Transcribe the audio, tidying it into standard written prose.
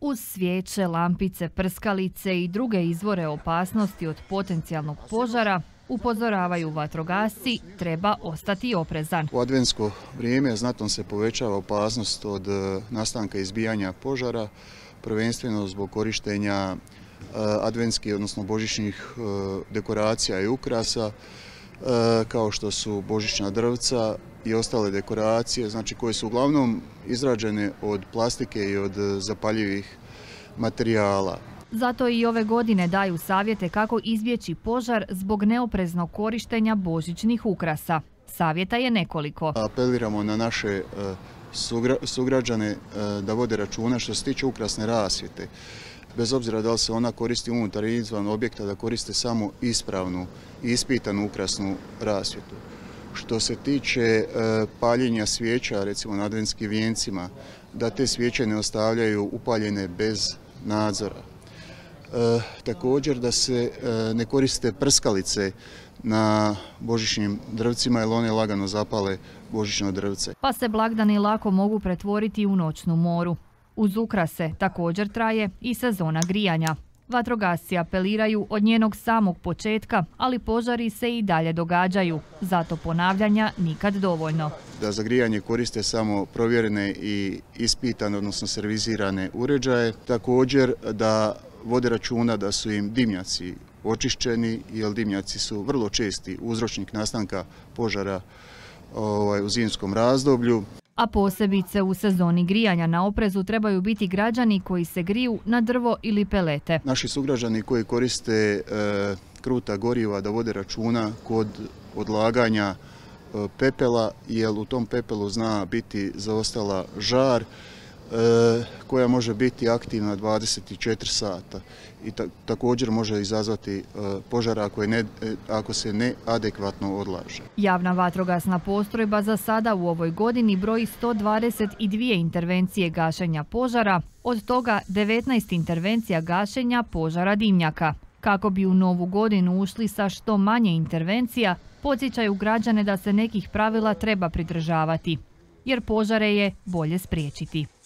Uz svijeće, lampice, prskalice i druge izvore opasnosti od potencijalnog požara, upozoravaju vatrogasci, treba ostati oprezan. U adventsko vrijeme znatno se povećava opasnost od nastanka izbijanja požara, prvenstveno zbog korištenja adventskih, odnosno božićnih dekoracija i ukrasa, kao što su božićna drvca i ostale dekoracije, znači koje su uglavnom izrađene od plastike i od zapaljivih materijala. Zato i ove godine daju savjete kako izbjeći požar zbog neopreznog korištenja božićnih ukrasa. Savjeta je nekoliko. Apeliramo na naše sugrađane da vode računa što se tiče ukrasne rasvjete. Bez obzira da li se ona koristi unutar ili izvan objekta, da koriste samo ispravnu i ispitanu ukrasnu rasvjetu. Što se tiče paljenja svijeća, recimo na adventskim vijencima, da te svijeće ne ostavljaju upaljene bez nadzora. Također da se ne koriste prskalice na božićnim drvcima jer one lagano zapale božićno drvce. Pa se blagdani lako mogu pretvoriti u noćnu moru. Uz ukrase također traje i sezona grijanja. Vatrogasci apeliraju od njenog samog početka, ali požari se i dalje događaju. Zato ponavljanja nikad dovoljno. Da za grijanje koriste samo provjerene i ispitane, odnosno servizirane uređaje. Također da vode računa da su im dimnjaci očišćeni, jer dimnjaci su vrlo česti uzročnik nastanka požara u zimskom razdoblju. A posebice u sezoni grijanja na oprezu trebaju biti građani koji se griju na drvo ili pelete. Naši sugrađani koji koriste kruta goriva da vode računa kod odlaganja pepela, jer u tom pepelu zna biti zaostala žar koja može biti aktivna 24 sata i također može izazvati požar ako se neadekvatno odlaže. Javna vatrogasna postrojba za sada u ovoj godini broji 122 intervencije gašenja požara, od toga 19 intervencija gašenja požara dimnjaka. Kako bi u novu godinu ušli sa što manje intervencija, podsjećaju građane da se nekih pravila treba pridržavati, jer požare je bolje spriječiti.